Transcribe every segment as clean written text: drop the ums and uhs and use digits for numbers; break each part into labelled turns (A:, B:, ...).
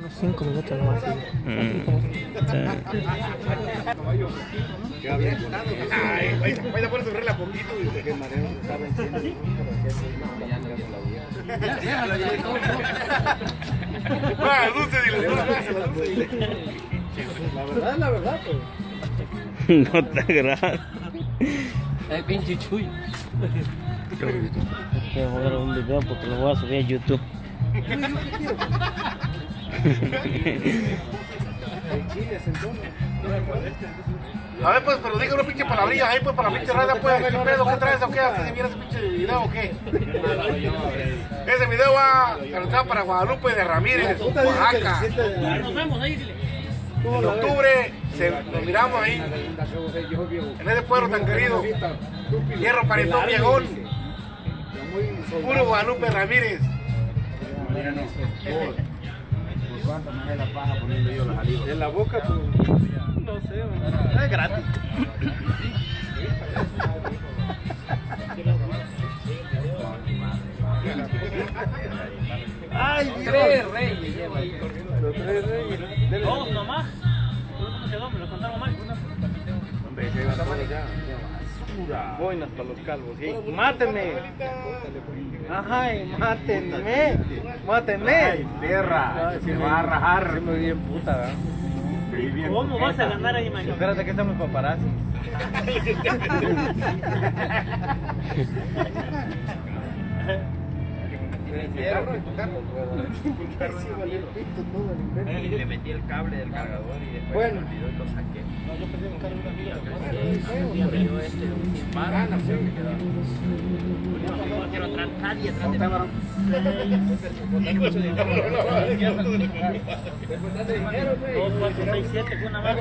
A: Unos 5 minutos nomás. Sí.
B: Vaya por subirle la poquito y que Mariano está venciendo. Va, dulce, dile, la verdad, pues.
C: No te agrada.
A: El pinche Chuy.
C: Voy a jugar un video porque lo voy a subir a YouTube.
B: A ver, pues, pero diga una pinche palabrilla ahí, pues, para la pinche raya, pues. ¿Qué pedo? ¿Qué traes o qué? ¿Antes de mirar ese pinche video o qué? Ese video va canalizado para Guadalupe de Ramírez, Oaxaca.
A: Nos vemos ahí, dile.
B: En octubre nos miramos ahí, en ese pueblo tan querido. Hierro Paritón Viejón. Puro Guadalupe Ramírez.
D: ¿Cuánto me da la paja poniendo yo las alivas?
B: En la boca, pues. No sé, es gratis.
A: Ay, tres reyes lleva.
B: Los 3 reyes.
A: Dos nomás. ¿Cómo quedó? Me lo contaron mal.
D: Hombre, se va a tomar ya.
B: Boinas para los calvos, ¿sí? ¡Mátenme! ¡Ajá! ¡Mátenme! ¡Mátenme!
D: ¡Ay, perra! Se va a rajar.
B: Sí, muy bien puta, ¿verdad?
D: Sí, bien
A: ¿Cómo vas a
D: coqueta.
A: ganar ahí, mañana?
B: Espérate que estamos paparazzi.
D: Le metí el cable del cargador y después
B: Bueno.
D: me olvidó y lo saqué.
B: Yo perdí un carro de una amiga.
A: Yo este, un par.
D: No sé qué quedó.
A: No quiero atrás, nadie atrás de mí. Dos, cuatro, seis, siete, con una más.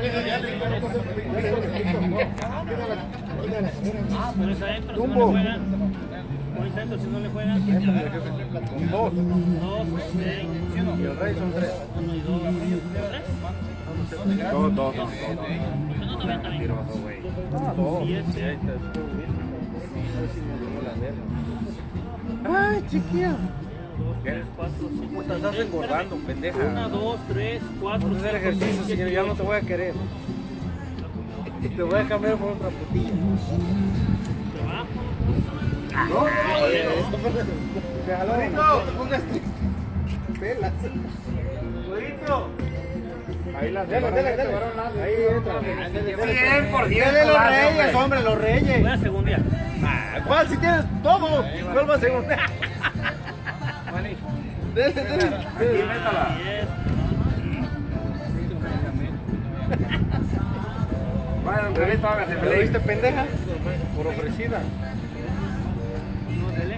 A: Ah, pero es adentro, si no le juegan. Por eso adentro, si no le juegan.
B: Con 2.
A: Dos, seis,
B: Y el rey son 3.
A: uno y dos, tres.
D: Dos.
A: No te metas ahí. Siete.
B: Ay, chiquilla.
A: Tres, cuatro, cinco,
B: Puta, estás engordando, pendeja.
A: una, dos, tres, cuatro,
B: Vamos a hacer ejercicio, si ya no te voy a querer. Te voy a cambiar por otra putilla.
A: trabajo.
B: No te pongas pelas. Ahí las dale. Ahí entra.
D: 100%
B: Los reyes, hombre, los reyes.
A: Voy a segundear.
B: ¿Cuál? Si tienes todo. ¿Cuál va a segunda? Dale.
D: Aquí, métala.
A: 10.
D: Vaya, un revista, hágase
B: ¿Me
D: feliz.
B: viste pendeja? Por ofrecida.
A: No, dele.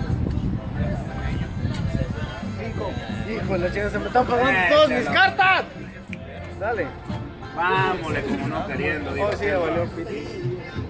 B: 5. Hijo de la chica, se me están pagando todas mis cartas. Dale.
D: Vámonos, como no queriendo.
B: Oh, sí, ya valió piti.